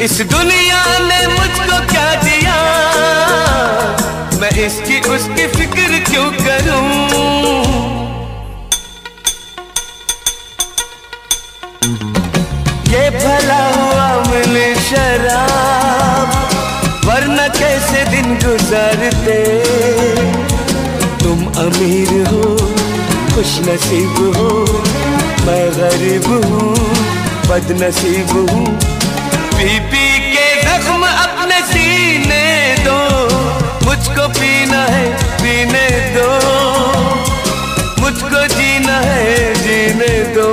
इस दुनिया ने मुझको क्या दिया, मैं इसकी उसकी फिक्र क्यों करूं। ये भला हुआ मिली शराब, वरना कैसे दिन गुजारते। तुम अमीर हो, खुश नसीब हो, मैं गरीब हूँ, बदनसीब हूँ। पी पी के जख्म अपने सीने दो, मुझको पीना है पीने दो, मुझको जीना है जीने दो।